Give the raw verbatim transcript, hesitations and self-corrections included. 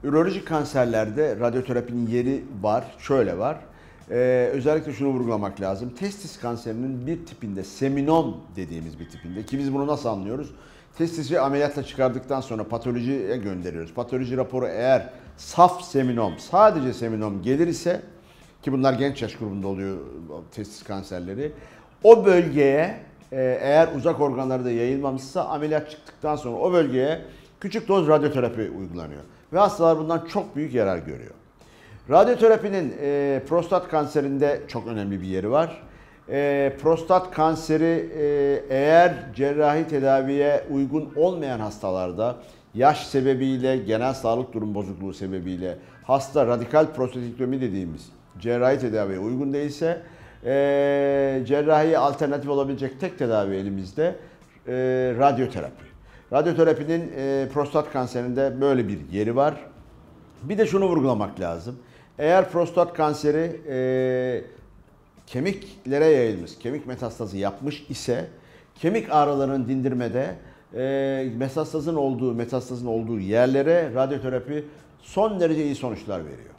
Ürolojik kanserlerde radyoterapinin yeri var, şöyle var. Ee, özellikle şunu vurgulamak lazım. Testis kanserinin bir tipinde, seminom dediğimiz bir tipinde, ki biz bunu nasıl anlıyoruz? Testisi ameliyatla çıkardıktan sonra patolojiye gönderiyoruz. Patoloji raporu eğer saf seminom, sadece seminom gelir ise, ki bunlar genç yaş grubunda oluyor testis kanserleri, o bölgeye eğer uzak organlarda yayılmamışsa ameliyat çıktıktan sonra o bölgeye küçük doz radyoterapi uygulanıyor. Ve hastalar bundan çok büyük yarar görüyor. Radyoterapinin e, prostat kanserinde çok önemli bir yeri var. E, prostat kanseri e, eğer cerrahi tedaviye uygun olmayan hastalarda, yaş sebebiyle, genel sağlık durum bozukluğu sebebiyle hasta radikal prostatektomi dediğimiz cerrahi tedaviye uygun değilse, e, cerrahiye alternatif olabilecek tek tedavi elimizde e, radyoterapi. Radyoterapinin e, prostat kanserinde böyle bir yeri var. Bir de şunu vurgulamak lazım. Eğer prostat kanseri e, kemiklere yayılmış, kemik metastazı yapmış ise kemik ağrılarını dindirmede e, metastazın olduğu metastazın olduğu yerlere radyoterapi son derece iyi sonuçlar veriyor.